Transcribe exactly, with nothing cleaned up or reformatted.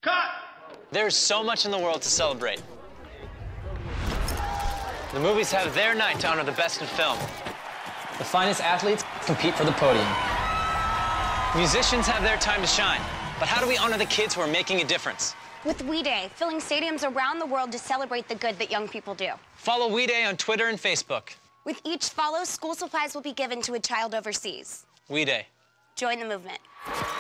Cut! There's so much in the world to celebrate. The movies have their night to honor the best in film. The finest athletes compete for the podium. Musicians have their time to shine. But how do we honor the kids who are making a difference? With We Day, filling stadiums around the world to celebrate the good that young people do. Follow We Day on Twitter and Facebook. With each follow, school supplies will be given to a child overseas. We Day. Join the movement.